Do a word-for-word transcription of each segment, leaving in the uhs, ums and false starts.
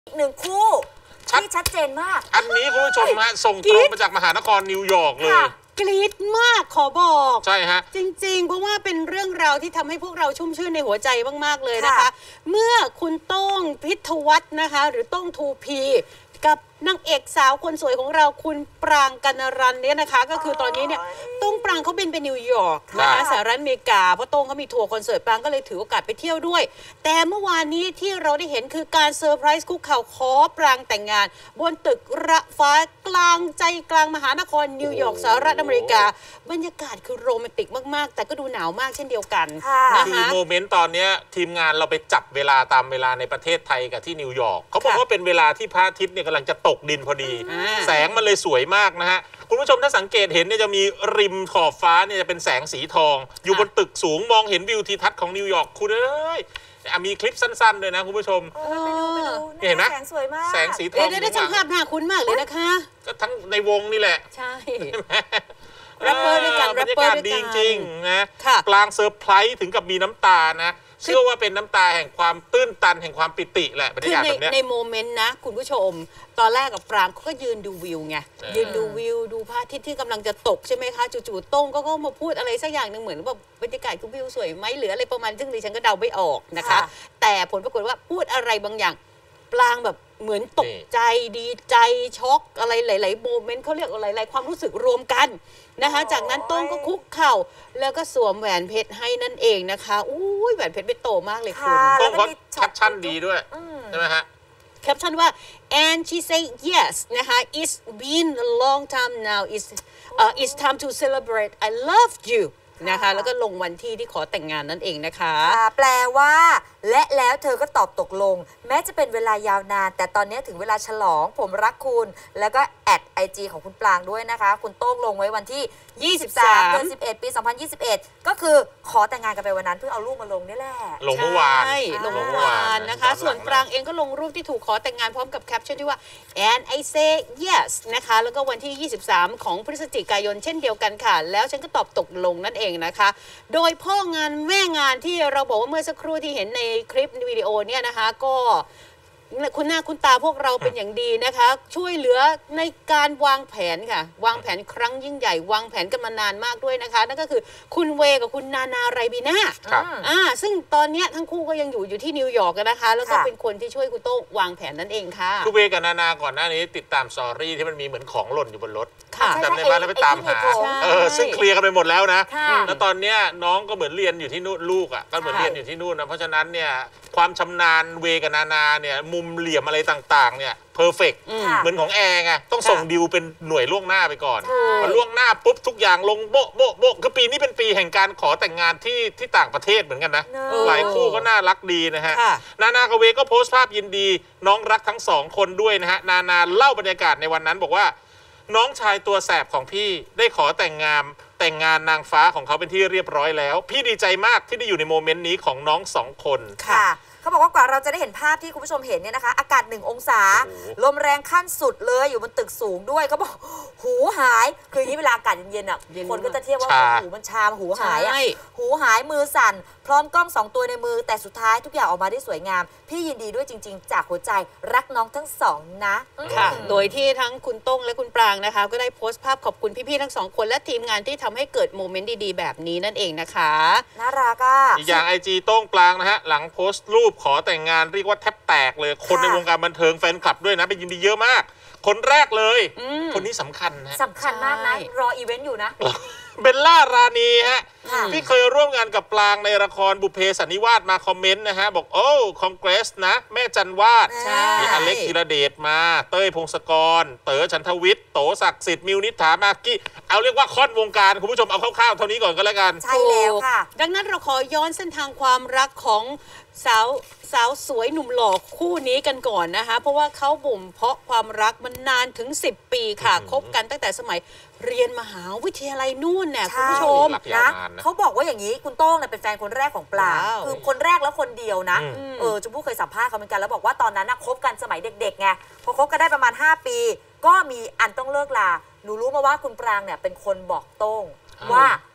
อีกหนึ่งคู่ที่ชัดเจนมากอันนี้คุณผู้ชมฮะส่งตรงมาจากมหานครนิวยอร์กเลยกรี๊ดมากขอบอกใช่ฮะจริงๆเพราะว่าเป็นเรื่องราวที่ทำให้พวกเราชุ่มชื่นในหัวใจมากๆเลยนะคะเมื่อคุณโต้งพิทวัฒน์นะคะหรือโต้งทูพีกับนางเอกสาวคนสวยของเราคุณปรางกัณรันเนี่ยนะคะก็คือตอนนี้เนี่ยโต้งปรางเขาบินไปนิวยอร์กนะคะสหรัฐอเมริกาเพราะโต้งเขามีทัวร์คอนเสิร์ตปรางก็เลยถือโอกาสไปเที่ยวด้วยแต่เมื่อวานนี้ที่เราได้เห็นคือการเซอร์ไพรส์คุกเข่าขอปรางแต่งงานบนตึกระฟ้ากลางใจกลางมหานครนิวยอร์กสหรัฐอเมริกาบรรยากาศคือโรแมนติกมากๆแต่ก็ดูหนาวมากเช่นเดียวกันนะคะคือโมเมนต์ตอนนี้ทีมงานเราไปจับเวลาตามเวลาในประเทศไทยกับที่นิวยอร์กเขาบอกว่าเป็นเวลาที่พระอาทิตย์เนี่ยกำลังจะตกดินพอดีแสงมันเลยสวยมากนะฮะคุณผู้ชมถ้าสังเกตเห็นเนี่ยจะมีริมขอบฟ้าเนี่ยจะเป็นแสงสีทองอยู่บนตึกสูงมองเห็นวิวทิวทัศน์ของนิวยอร์กคุณเอ้ยมีคลิปสั้นๆเลยนะคุณผู้ชมไปดูไปดูเห็นไหมแสงสวยมากแสงสีทองได้ได้ช่างภาพหน้าคุ้นมากเลยนะคะก็ทั้งในวงนี่แหละใช่แรปเปอร์ด้วยกันแรปเปอร์ด้วยกันดีจริงนะกลางเซอร์ไพรส์ถึงกับมีน้ำตานะเชื่อว่าเป็นน้ำตาแห่งความตื้นตันแห่งความปิติแหละบรรยากาศแบบนี้ในโมเมนต์นะคุณผู้ชมตอนแรกกับปรางเขาก็ยืนดูวิวไงยืนดูวิวดูพระอาทิตย์ที่กำลังจะตกใช่ไหมคะจู่ๆโต้งก็ก็มาพูดอะไรสักอย่างหนึ่งเหมือนว่าบรรยากาศคือวิวสวยไหมหรืออะไรประมาณซึ่งดิฉันก็เดาไม่ออกนะคะแต่ผลปรากฏว่าพูดอะไรบางอย่างปรางแบบเหมือนตกใจดีใจช็อกอะไรหลายๆโมเมนต์เขาเรียกอะไรหลายความรู้สึกรวมกันนะคะจากนั้นโต้งก็คุกเข่าแล้วก็สวมแหวนเพชรให้นั่นเองนะคะอุ้ยแหวนเพชรไม่โตมากเลยคุณโต้งเขาแคปชั่นดีด้วยใช่ไหมฮะแคปชั่นว่า and she say yes นะคะ it's been a long time now it's uh, it's time to celebrate I love youนะคะแล้วก็ลงวันที่ที่ขอแต่งงานนั่นเองนะคะแปลว่าและแล้วเธอก็ตอบตกลงแม้จะเป็นเวลายาวนานแต่ตอนนี้ถึงเวลาฉลองผมรักคุณแล้วก็แอดไอจีของคุณปรางด้วยนะคะคุณโต้งลงไว้วันที่ยี่สิบสามเดือนสิบเอ็ดปีสองพันยี่สิบเอ็ดก็คือขอแต่งงานกันไปวันนั้นเพื่อเอารูปมาลงนี่แหละลงเมื่อวานลงเมื่อวานนะคะส่วนปรางเองก็ลงรูปที่ถูกขอแต่งงานพร้อมกับแคปชั่นที่ว่า and I say yes นะคะแล้วก็วันที่ยี่สิบสามของพฤศจิกายนเช่นเดียวกันค่ะแล้วฉันก็ตอบตกลงนั่นเองนะคะโดยพ่องานแม่งานที่เราบอกว่าเมื่อสักครู่ที่เห็นในคลิปวิดีโอเนี่ยนะคะก็คุณหน้าคุณตาพวกเราเป็นอย่างดีนะคะช่วยเหลือในการวางแผนค่ะวางแผนครั้งยิ่งใหญ่วางแผนกันมานานมากด้วยนะคะนั่นก็คือคุณเวกับคุณนานาไรบีน่าอ่าซึ่งตอนนี้ทั้งคู่ก็ยังอยู่อยู่ที่นิวยอร์กนะคะแล้วก็เป็นคนที่ช่วยคุณโต้วางแผนนั่นเองค่ะคุณเวกับนานาก่อนหน้านี้ติดตามสตอรี่ที่มันมีเหมือนของหล่นอยู่บนรถจำได้ไหมแล้วไปตามหาเออซึ่งเคลียร์กันไปหมดแล้วนะแล้วตอนนี้น้องก็เหมือนเรียนอยู่ที่นู่นลูกอ่ะก็เหมือนเรียนอยู่ที่นู่นนะเพราะฉะนั้นเนี่ยความชำนาญเวกับนานาเนี่ยมุมเหลี่ยมอะไรต่างๆเนี่ยเพอร์เฟกต์เหมือนของแอร์ไงต้องส่งดิวเป็นหน่วยล่วงหน้าไปก่อนพอล่วงหน้าปุ๊บทุกอย่างลงโบ๊ะโบ๊ะโบ๊ะคือปีนี้เป็นปีแห่งการขอแต่งงานที่ที่ต่างประเทศเหมือนกันนะหลายคู่ก็น่ารักดีนะฮะนานากับเวก็โพสต์ภาพยินดีน้องรักทั้งสองคนด้วยนะฮะนานาเล่าบรรยากาศในวันนั้นบอกว่าน้องชายตัวแสบของพี่ได้ขอแต่งงานแต่งงานนางฟ้าของเขาเป็นที่เรียบร้อยแล้วพี่ดีใจมากที่ได้อยู่ในโมเมนต์นี้ของน้องสองคนค่ะเขาบอกว่ากว่าเราจะได้เห็นภาพที่คุณผู้ชมเห็นเนี่ยนะคะอากาศหนึ่งองศาลมแรงขั้นสุดเลยอยู่บนตึกสูงด้วยเขาบอกหูหายคืออย่างนี้เวลาอากาศเย็นๆอ่ะคนก็จะเทียบว่าหูมันชามหูหายอ่ะหูหายมือสั่นพร้อมกล้องสองตัวในมือแต่สุดท้ายทุกอย่างออกมาได้สวยงามพี่ยินดีด้วยจริงๆจากหัวใจรักน้องทั้งสองนะค่ะโดยที่ทั้งคุณต้งและคุณปรางนะคะก็ได้โพสต์ภาพขอบคุณพี่ๆทั้งสองคนและทีมงานที่ทำให้เกิดโมเมนต์ดีๆแบบนี้นั่นเองนะคะน่ารักอ่ะอีกอย่างไอจีต้งปรางนะฮะหลังโพสต์รูปขอแต่งงานเรียกว่าแทบแตกเลยคนในวงการบันเทิงแฟนคลับด้วยนะไปยินดีเยอะมากคนแรกเลยคนนี้สำคัญนะสำคัญมากนะรออีเวนต์อยู่นะเบลล่ารานีฮะที่เคยร่วมงานกับปรางในละครบุพเพสันนิวาสมาคอมเมนต์นะฮะบอกโอ้คอนเกรสนะแม่จันวาดมีอเล็กธีรเดชมาเต้ยพงศกรเต๋อฉันทวิทย์โตศักดิ์สิทธิ์มิวนิษฐามากกี้เอาเรียกว่าค่อนวงการคุณผู้ชมเอาคร่าวๆเท่านี้ก่อนก็แล้วกันใช่แล้วค่ะดังนั้นเราขอย้อนเส้นทางความรักของสาวสาวสวยหนุ่มหล่อคู่นี้กันก่อนนะคะเพราะว่าเขาบ่มเพาะความรักมันนานถึงสิบปีค่ะคบกันตั้งแต่สมัยเรียนมหาวิทยาลัยนู่นเนี่ยคุณผู้ชมนะเขาบอกว่าอย่างนี้คุณโต้งเนี่ยเป็นแฟนคนแรกของปลาคือคนแรกแล้วคนเดียวนะเออชมพู่เคยสัมภาษณ์เขาเหมือนกันแล้วบอกว่าตอนนั้นนะคบกันสมัยเด็กๆไงพอคบกันได้ประมาณห้าปีก็มีอันต้องเลิกลาหนูรู้มาว่าคุณปรางเนี่ยเป็นคนบอกโต้งว่า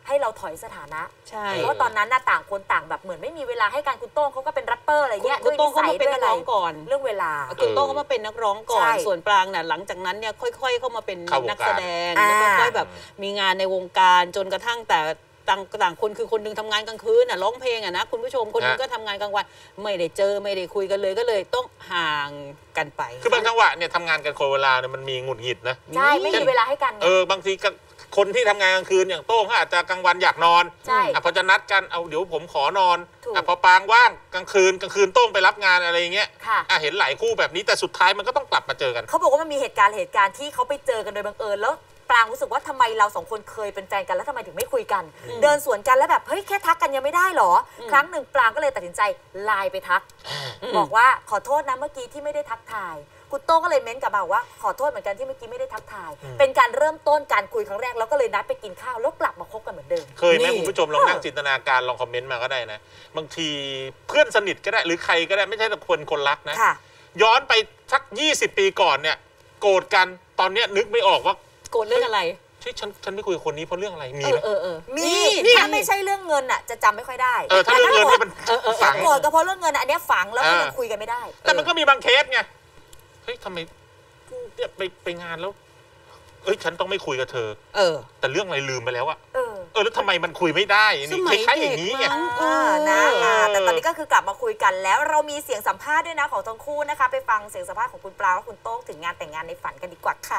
ให้เราถอยสถานะใช่เพราะว่าตอนนั้นน่ะต่างคนต่างแบบเหมือนไม่มีเวลาให้การคุณโต้งเขาก็เป็นแรปเปอร์อะไรเงี้ยคุณโต้งเขามาเป็นนักร้องก่อนเรื่องเวลาคุณโต้งเขามาเป็นนักร้องก่อนใช่ส่วนปรางน่ะหลังจากนั้นเนี่ยค่อยๆเข้ามาเป็นเข้าวงการนักแสดงอ่าแล้วก็ค่อยแบบมีงานในวงการจนกระทั่งแต่ต่างต่างคนคือคนหนึงทำงานกลางคืนน่ะร้องเพลงอ่ะนะคุณผู้ชมคนหนึงก็ทำงานกลางวันไม่ได้เจอไม่ได้คุยกันเลยก็เลยต้องห่างกันไปคือบางจังหวะเนี่ยทำงานกันคนเวลาเนี่ยมันมีหงุดหงิดนะใช่ไม่มีเวลาให้กันไงเออบางทีก็คนที่ทำงานกลางคืนอย่างโต้งเขาอาจจะกลางวันอยากนอนใช่อ่ะพอจะนัดกันเอาเดี๋ยวผมขอนอนถูกอ่ะพอปางว่างกลางคืนกลางคืนโต้งไปรับงานอะไรอย่างเงี้ยค่ะอ่ะเห็นหลายคู่แบบนี้แต่สุดท้ายมันก็ต้องกลับมาเจอกันเขาบอกว่ามันมีเหตุการณ์เหตุการณ์ที่เขาไปเจอกันโดยบังเอิญแล้วปรางรู้สึกว่าทำไมเราสองคนเคยเป็นแฟนกันแล้วทำไมถึงไม่คุยกัน เดินสวนกันแล้วแบบเฮ้ยแค่ทักกันยังไม่ได้หรอ ครั้งหนึ่งปรางก็เลยตัดสินใจไลน์ไปทัก บอกว่าขอโทษนะเมื่อกี้ที่ไม่ได้ทักทายคุณโต้งก็เลยเม้นกลับมาว่าขอโทษเหมือนกันที่เมื่อกี้ไม่ได้ทักทาย เป็นการเริ่มต้นการคุยครั้งแรกแล้วก็เลยนัดไปกินข้าวแล้วกลับมาคบกันเหมือนเดิมเคยไหมนี่คุณผู้ชมลองนั่งจินตนาการลองคอมเมนต์มาก็ได้นะ บางทีเพื่อนสนิทก็ได้หรือใครก็ได้ไม่ใช่แต่คนคนรักนะค่ะย้อนไปสักยี่สิบปีก่อนเนี่ยโกรธกันตอนเนี้ยนึกไม่ออกว่าโกรธเรื่องอะไรที่ฉันฉันไม่คุยกับคนนี้เพราะเรื่องอะไรมีเอไหมอเออเออมีนี่ถ้าไม่ใช่เรื่องเงินอ่ะจะจำไม่ค่อยได้เออถ้าเรื่องเงินนี่มันเออเออฝังโกรธก็เพราะเรื่องเงินอะอันเนี้ยฝังแล้วก็ยังคุยกันไม่ได้แต่มันก็มีบางเคสไงเฮ้ยทำไมเนี่ยไปไปงานแล้วเอ้ยฉันต้องไม่คุยกับเธอเออแต่เรื่องอะไรลืมไปแล้วอะเออเออแล้วทำไมมันคุยไม่ได้สนี่มัยคล้ายๆอเด็ย่าก งนี้ไงมั้งอ่านะเอออ่าแต่ตอนนี้ก็คือกลับมาคุยกันแล้วเรามีเสียงสัมภาษณ์ด้วยนะของทั้งคู่นะคะ ไปฟังเสียงสัมภาษณ์ของคุณปลาและคุณโต้งถึงงานแต่งงานในฝันกันดีกว่าค่ะ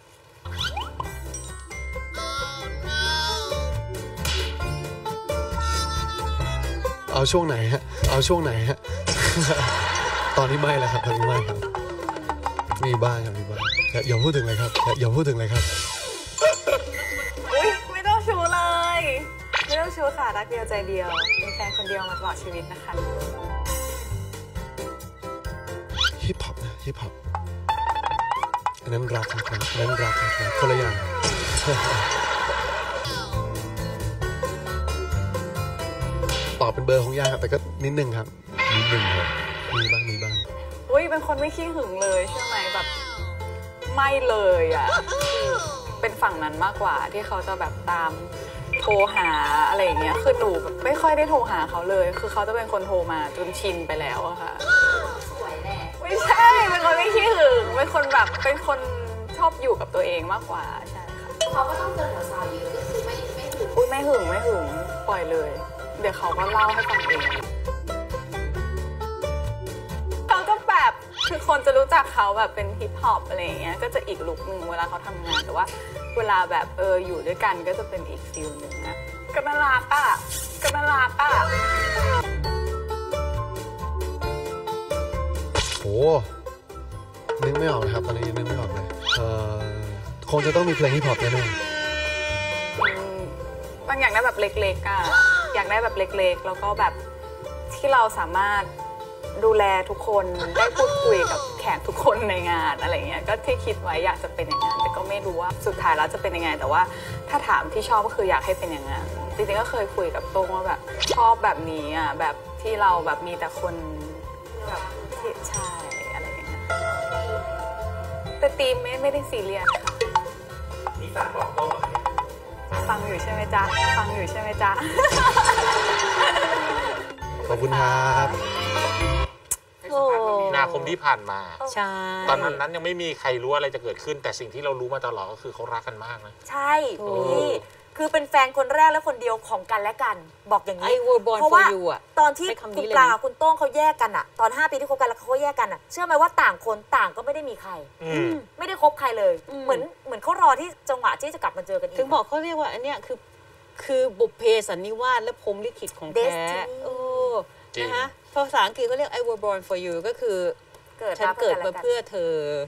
เอาช่วงไหนฮะ เอาช่วงไหนฮะ ตอนนี้ไม่แล้วครับตอนนี้ไม่ครับ มีบ้างครับมีบ้างอย่าอย่าพูดถึงเลยครับอย่าอย่าพูดถึงเลยครับอุ้ยไม่ต้องชูเลย ไม่ต้องชูค่ะรักเดียวใจเดียวมีแฟนคนเดียวมาตลอดชีวิตนะคะฮิปฮอปนะฮิปฮอปอันนั้นรักครับอันนั้นรักครับคนละอย่าง ตอบเป็นเบอร์ของยากครับแต่ก็นิดนึงครับนิดนึงครับมีบ้างมีบ้างอุ้ยเป็นคนไม่ขี้หึงเลยใช่ไหมแบบไม่เลยอ่ะเป็นฝั่งนั้นมากกว่าที่เขาจะแบบตามโทรหาอะไรอย่างเงี้ยคือหนูแบบไม่ค่อยได้โทรหาเขาเลย คือเขาจะเป็นคนโทรมาจนชินไปแล้วอะค่ะไม่ใช่เป็นคนไม่ขี้หึงเป็นคนแบบเป็นคนชอบอยู่กับตัวเองมากกว่าใช่ค่ะเขาก็ต้องเจอหัวซาวเยอะก็คือไม่ไม่หึงอุ้ยไม่หึงไม่หึงปล่อยเลย เดี๋ยวเขาก็เล่าให้ฟังเองเขาก็แบบคือคนจะรู้จักเขาแบบเป็นฮิปฮอปอะไรอย่างเงี้ยก็จะอีกลุคหนึ่งเวลาเขาทำงานแต่ว่าเวลาแบบเอออยู่ด้วยกันก็จะเป็นอีกฟิลหนึ่งอะก็น่ารักอะก็น่ารักอะโอ้นึกไม่ออกเลยครับตอนนี้ยังนึกไม่ออกเลยเอ่อคงจะต้องมีเพลงฮิปฮอปแน่อืมบางอย่างได้แบบเล็กๆอะอยากได้แบบเล็กๆแล้วก็แบบที่เราสามารถดูแลทุกคนได้พูดคุยกับแขกทุกคนในงานอะไรเงี้ยก็ที่คิดไว้อยากจะเป็นอย่างนั้นแต่ก็ไม่รู้ว่าสุดท้ายแล้วจะเป็นยังไงแต่ว่าถ้าถามที่ชอบก็คืออยากให้เป็นอย่างนั้นจริงๆก็เคยคุยกับโต้งว่าแบบชอบแบบนี้อ่ะแบบที่เราแบบมีแต่คนแบบที่ใช่อะไรอย่างเงี้ยแต่ตีมไม่ไม่ได้ซีเรียสค่ะมีฝากบอกโต้งฟังอยู่ใช่ไหมจ๊ะฟังอยู่ใช่ไหมจ๊ะๆขอบคุณครับโอ้มีนาคมที่ผ่านมาใช่ตอนนั้นนั้นยังไม่มีใครรู้อะไรจะเกิดขึ้น แต่สิ่งที่เรารู้มาตลอดก็คือเขารักกันมากนะใช่นี่คือเป็นแฟนคนแรกและคนเดียวของกันและกัน บอกอย่างไอ้นี้วอร์บอลเพราะ for ว่า you อ่ะตอนที่ใช้คำนี้คุณเลยนะปลาคุณโต้งเขาแยกกันอะตอนห้าปีที่คบกันแล้วเขาก็แยกกันอะเชื่อไหมว่าต่างคนต่างก็ไม่ได้มีใครอืมไม่ได้คบใครเลยอืมเหมือนเหมือนเขารอที่จังหวะที่จะกลับมาเจอกันอีกถึงบอกเขาเรียกว่าอันเนี้ยคือคือบุพเพสันนิวาสและพรหมลิขิตของแท้ Destiny โอ้จริงนะคะภาษาอังกฤษก็เรียก I were born for you ก็คือเกิดฉันมาเกิดพื่อมากันและกันเพื่อเธอ